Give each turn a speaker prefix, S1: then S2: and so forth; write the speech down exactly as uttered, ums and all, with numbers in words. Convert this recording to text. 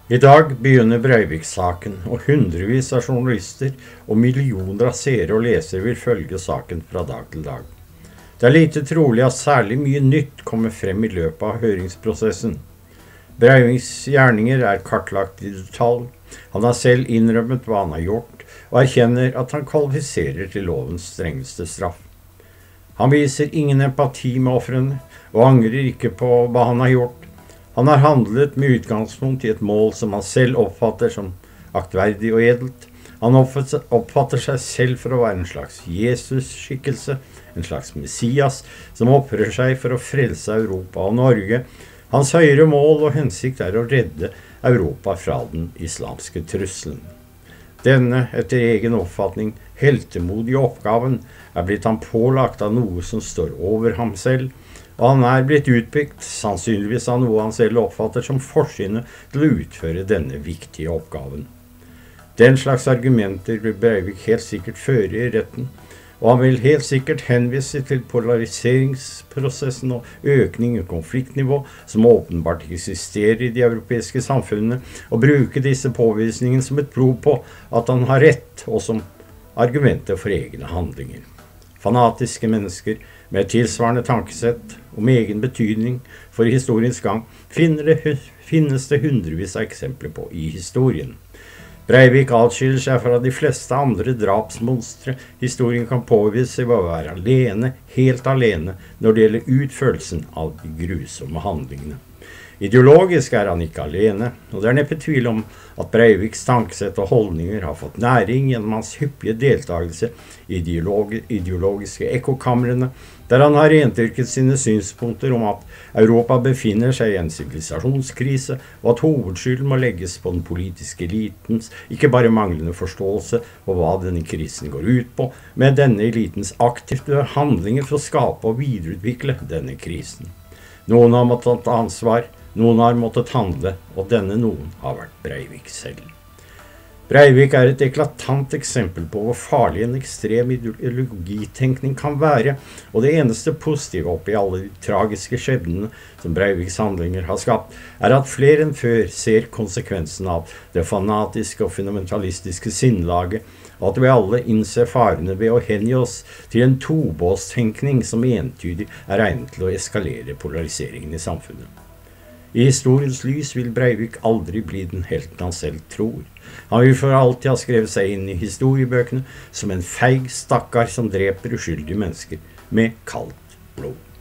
S1: I dag begynner Breivik-saken, og hundrevis av journalister og millioner av seere og lesere vil følge saken fra dag til dag. Det er lite trolig at særlig mye nytt kommer frem i løpet av høringsprosessen. Breiviks gjerninger er kartlagt i detalj. Han har selv innrømmet hva han har gjort, og erkjenner at han kvalifiserer til lovens strengeste straff. Han viser ingen empati med ofrene, og angrer ikke på hva han har gjort. Han har handlet med utgangspunkt i et mål som han selv oppfatter som aktverdig og edelt. Han oppfatter seg selv for å være en slags Jesus-skikkelse, en slags Messias, som oppfører seg for å frelse Europa og Norge. Hans høyere mål og hensikt er å redde Europa fra den islamske trusselen. Denne, etter egen oppfatning, heltemodige oppgaven er blitt han pålagt av noe som står over ham selv, og han er blitt utbygd, sannsynligvis av noe han selv oppfatter som forsynet til å utføre denne viktige oppgaven. Den slags argumenter vil Breivik helt sikkert føre i retten, og han vil helt sikkert henvise til polariseringsprosessen og økning i konfliktnivå som åpenbart eksisterer i de europeiske samfunnene, og bruke disse påvisningene som et prov på at han har rett, og som argumenter for egne handlinger. Fanatiske mennesker med tilsvarende tankesett om egen betydning for historiens gang det, finnes det hundrevis av eksempler på i historien. Breivik atskiller seg fra de fleste andre drapsmonstre historien kan påvise ved å være alene, helt alene, når det gjelder utførelsen av de grusomme handlingene. Ideologisk er han ikke alene, og det er neppe tvil om at Breiviks tankesett og holdninger har fått næring gjennom hans hyppige deltakelse i ideologi ideologiske ekkokamrene, der han har rendyrket sine synspunkter om at Europa befinner seg i en sivilisasjonskrise, og at hovedskylden må legges på den politiske elitens, ikke bare manglende forståelse på hva denne krisen går ut på, men denne elitens aktive handlinger for å skape og videreutvikle denne krisen. Noen har måttet ta ansvar, noen har måttet handle, og denne noen har vært Breivik selv. Breivik er et eklatant eksempel på hvor farlig en ekstrem ideologitenkning kan være, og det eneste positive oppi alle de tragiske skjebnene som Breiviks handlinger har skapt, er at flere enn før ser konsekvensen av det fanatiske og fundamentalistiske sinnlaget, og at vi alle innser farene ved å hengi oss til en tobåstenkning som entydig er egnet til å eskalere polariseringen i samfunnet. I historiens lys vil Breivik aldri bli den helten han selv tror. Han vil for alltid ha skrevet seg inn i historiebøkene som en feig stakkar som dreper uskyldige mennesker med kaldt blod.